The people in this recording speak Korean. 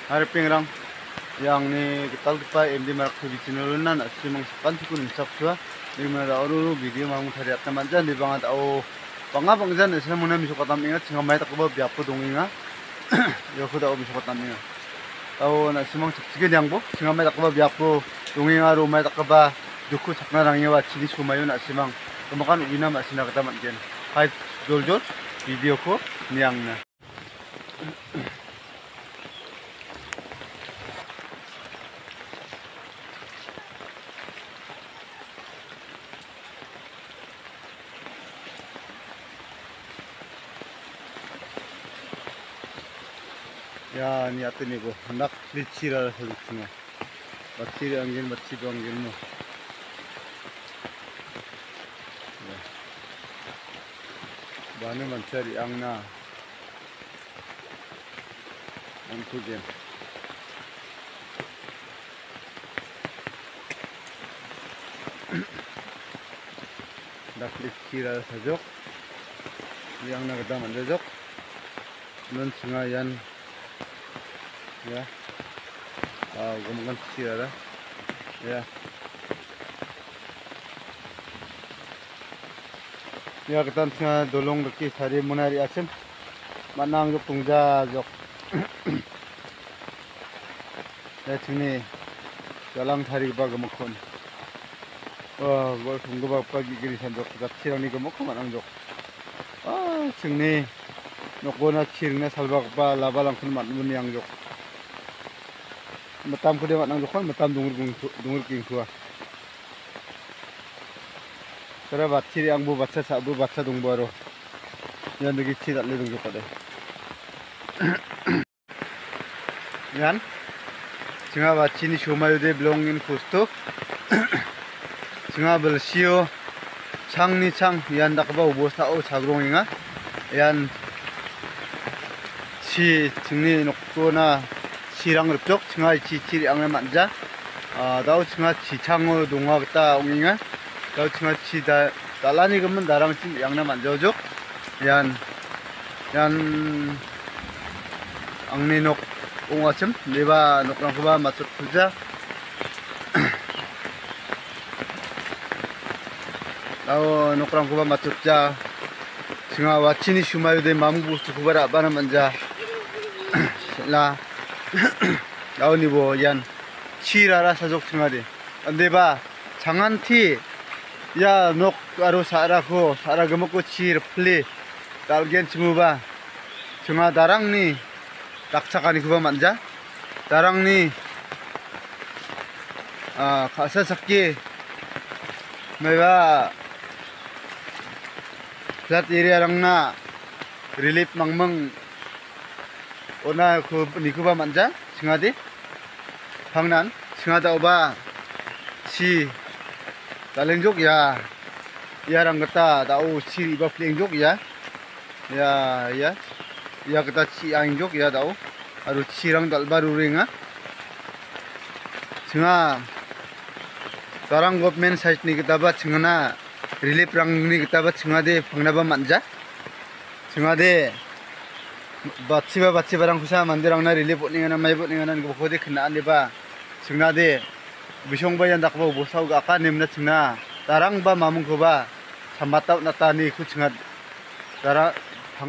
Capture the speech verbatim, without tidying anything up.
Harapingrang yang ni kita lupa M D Marak tu channel nan asimang sapan tu kun insapsua ni mana orang video mang thari atna manja ni bangat au banga bangjan esna muna miso katam ingat singa mai tak ba biapo donginga yo kuda o miso katam inga au na simang chikge nyangbo singa mai tak ba biapo donginga ro mai tak ba duku sakna rangyewa chini sumayo na simang kemakan ubina masina kata manjen hai jol jol video ko niangna ya ni ate ni go nak licira solusinya baciri angin baciri angin mo ya bane mancari angna antugen nak licira sajok yang nak kita manjok nun sungayan ya ah gumgan sira ya ya kita tengah dolong deki sari munari asim manang jok tungja jok ya sini jalang sari ba gemukon wah gol tunggu ba pagi giri sandok kat sirang ni gemuk manang jok ah sini nokona sirngna salbak ba laba langkun matmun yang jok matam ko dewa nang dokon matam dungur dungur king tua tara bachiri ang bu bacha sa bu bacha dung baro yan degi chi dat le dung jokade yan singa bachini shomayo de belongin kusto singa belsiyo changni chang yan dakba ubosta o sagronginga yan chi chingni nokona 시랑 럽적 증아 지치리 angna manja dau 증아 지창어 동화 그따 옹잉아 dau 증아 지다 달라니 그러면 나랑 지 양나 만져줘 얀 얀 angninok 옹아침 네바 녹랑 그바 맞춰 풀자 dau 녹랑 그바 맞춰자 증아 와치니 슈마요데 마무부스 그바라 바나 만자 라 나오 니보 얀 치라라 사족 증아리 안데바 장한티 야 녹 아로 사라고 사라가 먹고 치르 플리 달겐 치무바 증아 다랑니 낙차가니 그바 만자 다랑니 아 가사 잡기 메가 plat에리아랑나 릴리프 망망 오나 그 니그바 만자 증아디 방난 증아다 오바 시 달랭족 야 야랑 갔다 다오 시 이바 플랭족 야 야야 야 갔다 치 아잉족 야 다오 아루 치랑 달바루링아 증아 다랑 government site 니 그다바 증아나 릴리프 랑니 그다바 증아데 방나바 만자 증아데 bachiba bachiba rang kusa mandirang na relief ningan na may ningan na gubukode kinaan diba singna de bisong ba yan dakba busaw ga ka nimna singna tarang ba mamung ko ba samataw na tani ku singa tara